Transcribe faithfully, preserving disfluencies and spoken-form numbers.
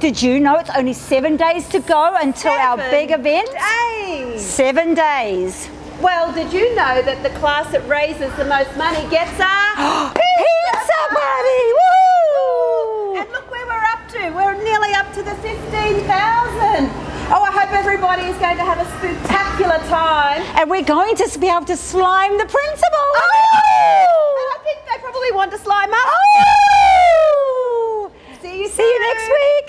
Did you know it's only seven days to go until Seven our big event? days. Seven days. Well, did you know that the class that raises the most money gets a pizza party? Woo! And look where we're up to. We're nearly up to the fifteen thousand. Oh, I hope everybody is going to have a spooktacular time. And we're going to be able to slime the principal. Oh! And I think they probably want to slime us. Oh! See you See you next week.